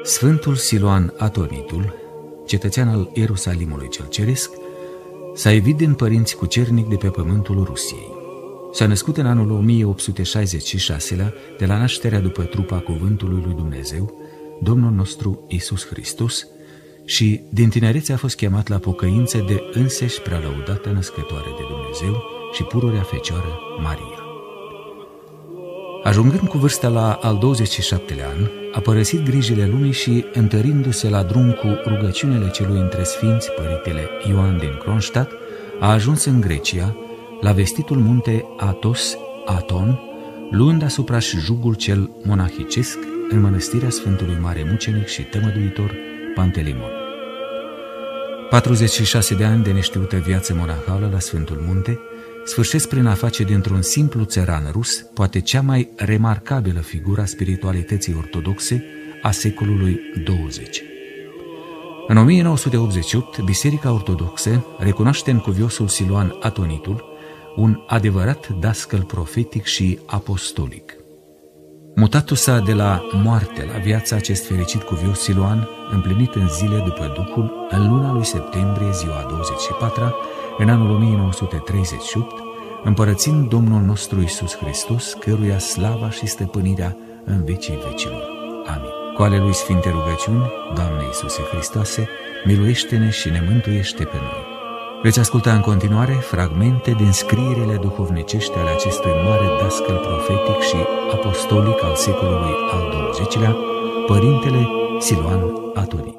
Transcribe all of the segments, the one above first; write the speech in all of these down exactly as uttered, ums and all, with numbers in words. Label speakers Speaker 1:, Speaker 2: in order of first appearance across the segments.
Speaker 1: Sfântul Siloan Atonitul, cetățean al Ierusalimului cel Ceresc, s-a evit din părinți cucernic de pe pământul Rusiei. S-a născut în anul o mie opt sute șaizeci și șase de la nașterea după trupa cuvântului lui Dumnezeu, Domnul nostru Iisus Hristos, și din tinerețe a fost chemat la pocăință de înseși prealăudată născătoare de Dumnezeu și pururea Fecioară Maria. Ajungând cu vârsta la al douăzeci și șaptelea an, a părăsit grijile lumii și, întărindu-se la drum cu rugăciunile celui între sfinți, părintele Ioan din Kronstadt, a ajuns în Grecia, la vestitul munte Athos, Aton, luând asuprași jugul cel monahicesc în mănăstirea Sfântului Mare Mucenic și Tămăduitor Pantelimon. patruzeci și șase de ani de neștiută viață monahală la Sfântul Munte sfârșesc prin a face dintr-un simplu țăran rus poate cea mai remarcabilă figură a spiritualității ortodoxe a secolului douăzeci. În o mie nouă sute optzeci și opt, Biserica Ortodoxă recunoaște în cuviosul Siloan Atonitul un adevărat dascăl profetic și apostolic. Mutatul-sa de la moarte la viață, acest fericit cuvios Siloan, împlinit în zile după Duhul, în luna lui septembrie, ziua a douăzeci și patra, în anul o mie nouă sute treizeci și opt, împărățind Domnul nostru Iisus Hristos, căruia slava și stăpânirea în vecii vecilor. Amin. Cu ale lui Sfinte rugăciuni, Doamne Iisuse Hristoase, miluiește-ne și ne mântuiește pe noi. Veți asculta în continuare fragmente din scrierile duhovnicești ale acestui mare dascăl profetic și apostolic al secolului al douăzecilea, Părintele Siloan Atonitul.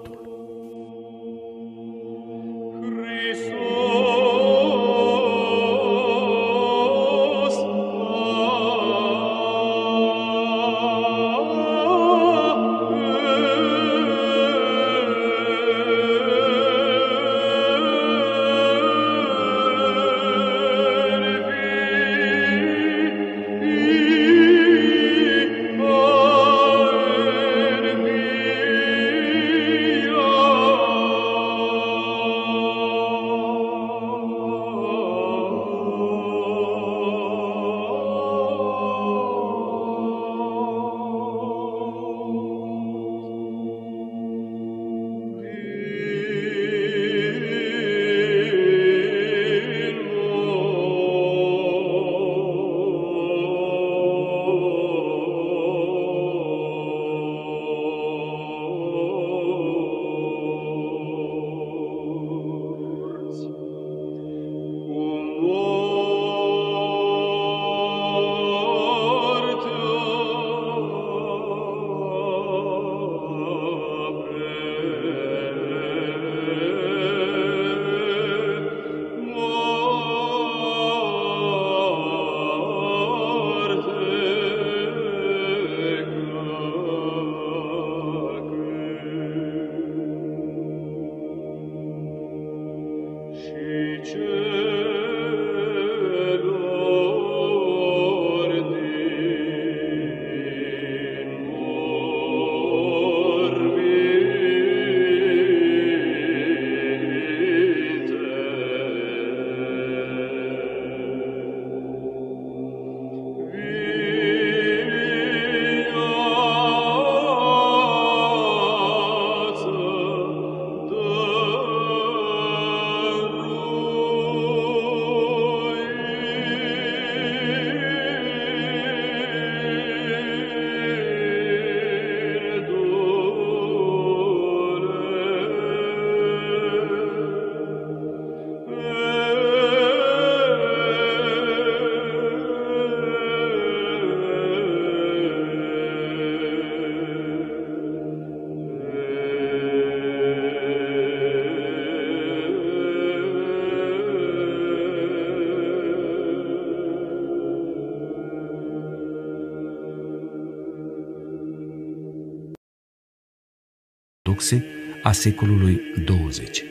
Speaker 1: A secolului douăzeci.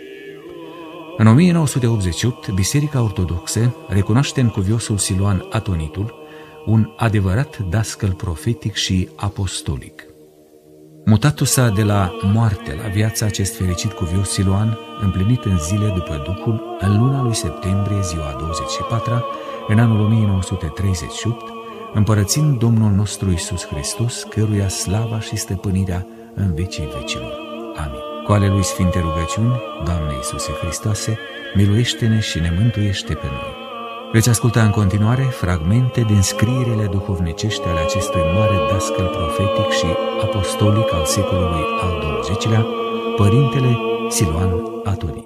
Speaker 1: În o mie nouă sute optzeci și opt, Biserica Ortodoxă recunoaște în cuviosul Siloan Atonitul un adevărat dascăl profetic și apostolic. Mutatul-sa de la moarte la viață, acest fericit cuvios Siloan, împlinit în zile după Duhul, în luna lui septembrie, ziua a douăzeci și patra, în anul o mie nouă sute treizeci și opt, împărățind Domnul nostru Iisus Hristos, căruia slava și stăpânirea în vecii vecilor. Amin. Cu ale lui Sfinte rugăciuni, Doamne Iisuse Hristoase, miluiește-ne și ne mântuiește pe noi. Veți asculta în continuare fragmente din scrierile duhovnicești ale acestui mare dascăl profetic și apostolic al secolului al douăzecilea, Părintele Siluan Atonitul.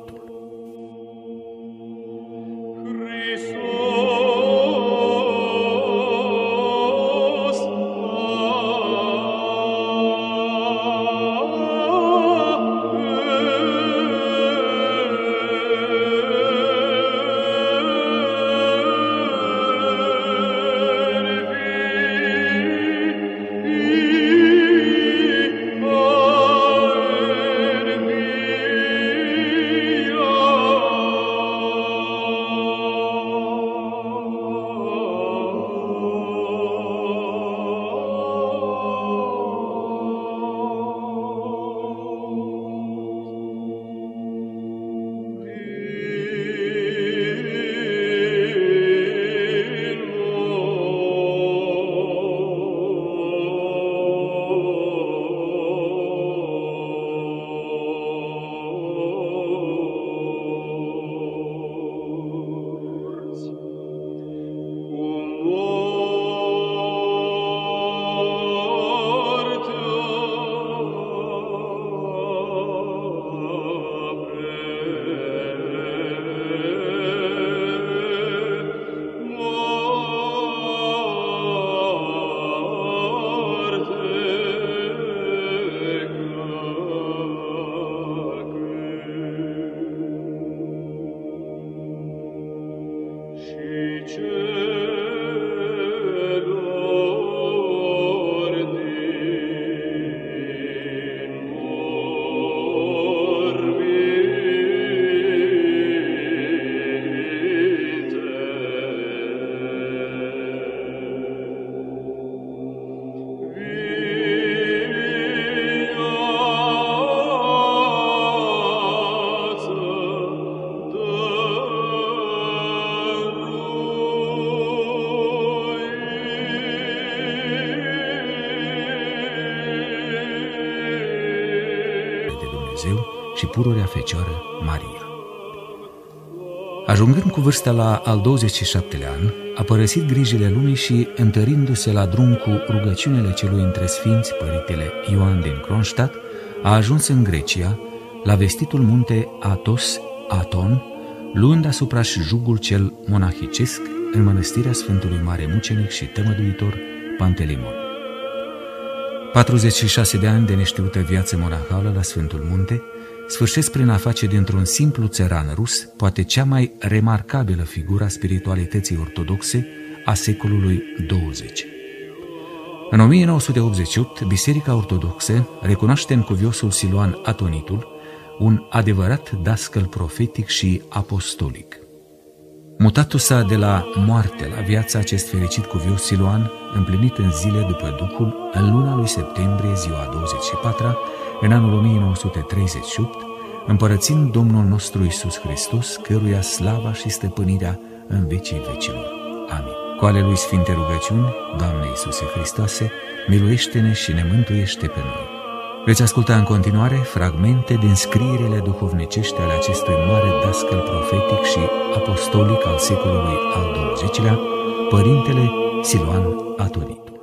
Speaker 1: Și pururea Fecioară Maria. Ajungând cu vârsta la al douăzeci și șaptelea an, a părăsit grijile lumii și, întărindu-se la drum cu rugăciunile celui între sfinți, Părintele Ioan din Kronstadt, a ajuns în Grecia, la vestitul munte Athos, Aton, luând asupra-și jugul cel monahicesc în mănăstirea Sfântului Mare Mucenic și Tămăduitor Pantelimon. patruzeci și șase de ani de neștiută viață monahală la Sfântul Munte sfârșesc prin a face dintr-un simplu țăran rus poate cea mai remarcabilă figură a spiritualității ortodoxe a secolului douăzeci. În o mie nouă sute optzeci și opt, Biserica Ortodoxă recunoaște în cuviosul Siluan Atonitul un adevărat dascăl profetic și apostolic. Mutatul-sa de la moarte la viață, acest fericit cuvios Siluan, împlinit în zile după Duhul, în luna lui septembrie, ziua a douăzeci și patra, în anul o mie nouă sute treizeci și opt, împărățind Domnul nostru Iisus Hristos, căruia slava și stăpânirea în vecii vecilor. Amin. Cu ale lui Sfinte rugăciuni, Doamne Iisuse Hristoase, miluiește-ne și ne mântuiește pe noi. Veți asculta în continuare fragmente din scrierile duhovnicești ale acestui mare dascăl profetic și apostolic al secolului al douăzecilea, Părintele Siluan Atonitul.